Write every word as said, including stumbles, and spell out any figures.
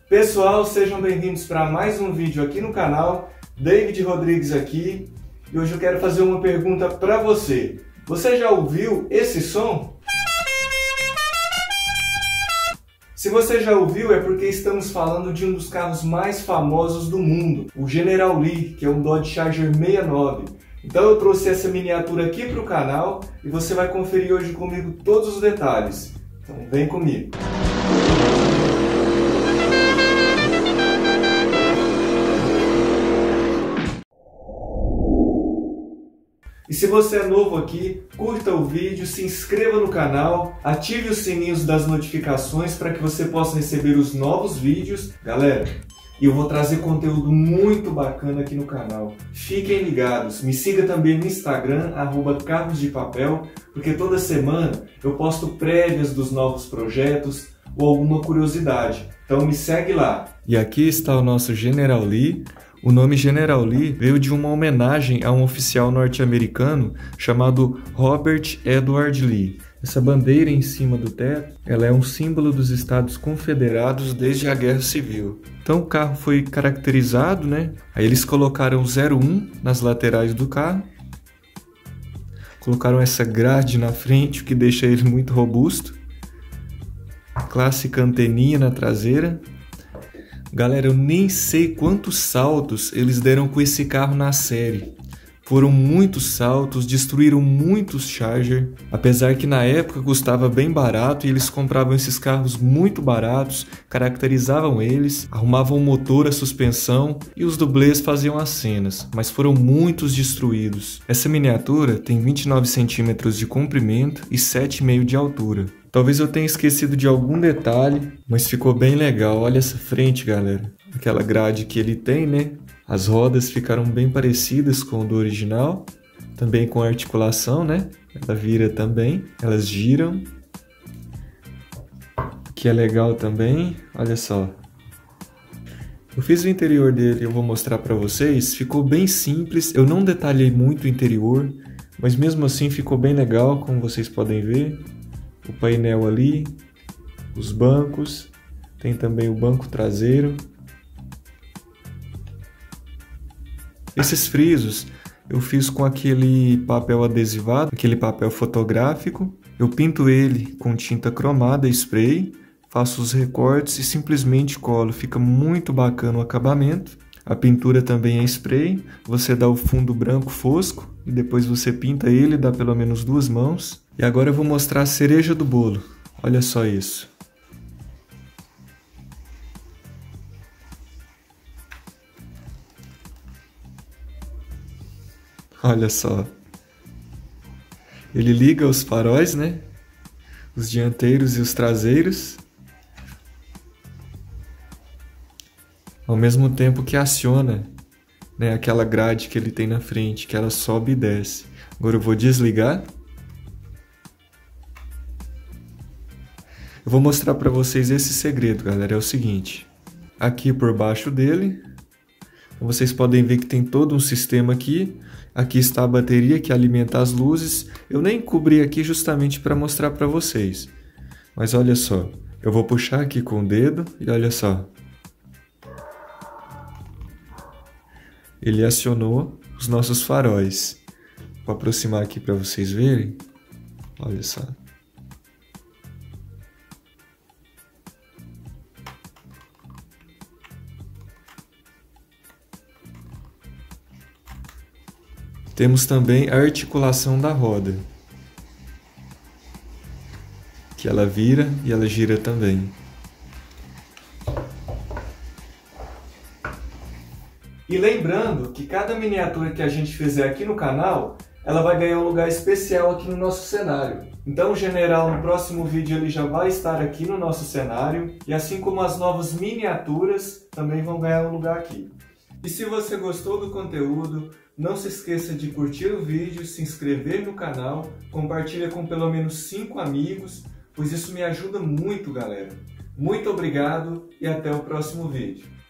Pessoal, sejam bem-vindos para mais um vídeo aqui no canal. David Rodrigues aqui, e hoje eu quero fazer uma pergunta para você. Você já ouviu esse som? Se você já ouviu, é porque estamos falando de um dos carros mais famosos do mundo, o General Lee, que é um Dodge Charger sessenta e nove. Então eu trouxe essa miniatura aqui para o canal e você vai conferir hoje comigo todos os detalhes. Então vem comigo! E se você é novo aqui, curta o vídeo, se inscreva no canal, ative os sininhos das notificações para que você possa receber os novos vídeos. Galera, eu vou trazer conteúdo muito bacana aqui no canal. Fiquem ligados, me siga também no Instagram, arroba carros de papel, porque toda semana eu posto prévias dos novos projetos ou alguma curiosidade. Então me segue lá. E aqui está o nosso General Lee. O nome General Lee veio de uma homenagem a um oficial norte-americano chamado Robert Edward Lee. Essa bandeira em cima do teto, ela é um símbolo dos Estados Confederados desde a Guerra Civil. Então o carro foi caracterizado, né? Aí eles colocaram zero um nas laterais do carro, colocaram essa grade na frente, o que deixa ele muito robusto, clássica anteninha na traseira. Galera, eu nem sei quantos saltos eles deram com esse carro na série. Foram muitos saltos, destruíram muitos Charger, apesar que na época custava bem barato e eles compravam esses carros muito baratos, caracterizavam eles, arrumavam o motor, a suspensão e os dublês faziam as cenas, mas foram muitos destruídos. Essa miniatura tem vinte e nove centímetros de comprimento e sete vírgula cinco de altura. Talvez eu tenha esquecido de algum detalhe, mas ficou bem legal. Olha essa frente, galera. Aquela grade que ele tem, né? As rodas ficaram bem parecidas com o do original. Também com a articulação, né? Ela vira também. Elas giram. Que é legal também. Olha só. Eu fiz o interior dele, eu vou mostrar para vocês. Ficou bem simples. Eu não detalhei muito o interior, mas mesmo assim ficou bem legal, como vocês podem ver. O painel ali, os bancos, tem também o banco traseiro. Esses frisos eu fiz com aquele papel adesivado, aquele papel fotográfico. Eu pinto ele com tinta cromada, spray, faço os recortes e simplesmente colo. Fica muito bacana o acabamento. A pintura também é spray, você dá o fundo branco fosco e depois você pinta ele, dá pelo menos duas mãos. E agora eu vou mostrar a cereja do bolo. Olha só isso. Olha só. Ele liga os faróis, né? Os dianteiros e os traseiros. Ao mesmo tempo que aciona, né, aquela grade que ele tem na frente, que ela sobe e desce. Agora eu vou desligar. Eu vou mostrar para vocês esse segredo, galera. É o seguinte. Aqui por baixo dele, vocês podem ver que tem todo um sistema aqui. Aqui está a bateria que alimenta as luzes. Eu nem cobri aqui justamente para mostrar para vocês. Mas olha só. Eu vou puxar aqui com o dedo e olha só. Ele acionou os nossos faróis. Vou aproximar aqui para vocês verem. Olha só. Temos também a articulação da roda, que ela vira e ela gira também. E lembrando que cada miniatura que a gente fizer aqui no canal, ela vai ganhar um lugar especial aqui no nosso cenário. Então o General no próximo vídeo ele já vai estar aqui no nosso cenário, e assim como as novas miniaturas também vão ganhar um lugar aqui. E se você gostou do conteúdo, não se esqueça de curtir o vídeo, se inscrever no canal, compartilha com pelo menos cinco amigos, pois isso me ajuda muito, galera. Muito obrigado e até o próximo vídeo.